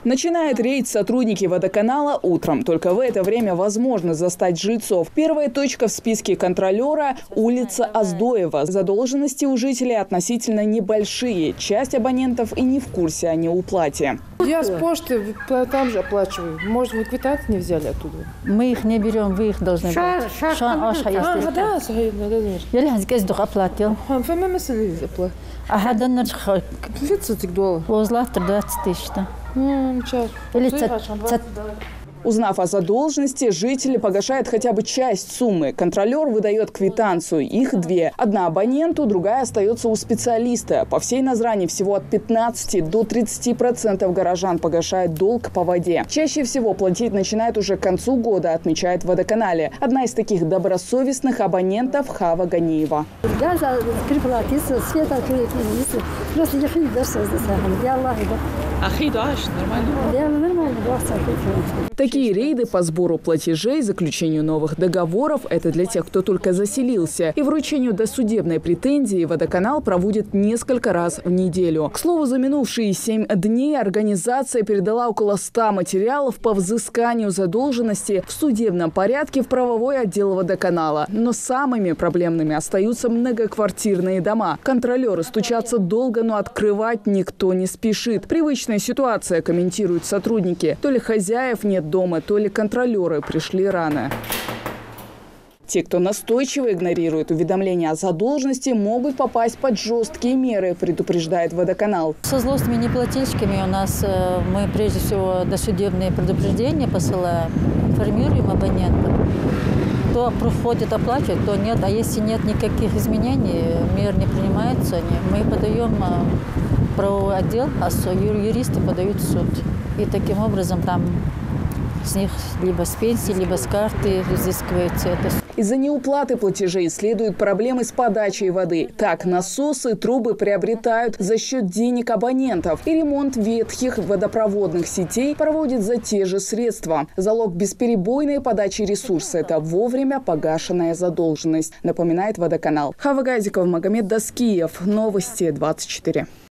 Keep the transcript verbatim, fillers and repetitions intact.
Начинает рейд сотрудники водоканала утром. Только в это время возможно застать жильцов. Первая точка в списке контролера – улица Оздоева. Задолженности у жителей относительно небольшие. Часть абонентов и не в курсе о неуплате. Я с почты там же оплачиваю. Может, вы квитанции не взяли оттуда? Мы их не берем, вы их должны брать. Да, Я здесь оплатил. А хада нарчха. тридцать долларов. Возлавтра двадцать тысяч. Узнав о задолженности, жители погашают хотя бы часть суммы. Контролер выдает квитанцию. Их две. Одна абоненту, другая остается у специалиста. По всей Назрани всего от пятнадцати до тридцати процентов горожан погашают долг по воде. Чаще всего платить начинают уже к концу года, отмечает в водоканале. Одна из таких добросовестных абонентов – Хава Ганиева. Такие рейды по сбору платежей, заключению новых договоров – это для тех, кто только заселился. И вручению досудебной претензии водоканал проводит несколько раз в неделю. К слову, за минувшие семь дней организация передала около ста материалов по взысканию задолженности в судебном порядке в правовой отдел водоканала. Но самыми проблемными остаются многоквартирные дома. Контролеры стучатся долго, но открывать никто не спешит. Привычная ситуация, комментируют сотрудники. То ли хозяев нет дома, то ли контролеры пришли рано. Те, кто настойчиво игнорирует уведомления о задолженности, могут попасть под жесткие меры, предупреждает водоканал. Со злостными неплательщиками у нас мы прежде всего досудебные предупреждения посылаем, информируем абонентов. Кто приходит оплачивать, то нет. А если нет никаких изменений, мер не принимается, мы подаем в правовой отдел, а юристы подают в суд. И таким образом там с них либо с пенсии, либо с карты взыскивается это. Из-за неуплаты платежей следуют проблемы с подачей воды. Так, насосы, трубы приобретают за счет денег абонентов. И ремонт ветхих водопроводных сетей проводят за те же средства. Залог бесперебойной подачи ресурса – это вовремя погашенная задолженность, напоминает водоканал. Хава Газиков, Магомед Даскиев. Новости двадцать четыре.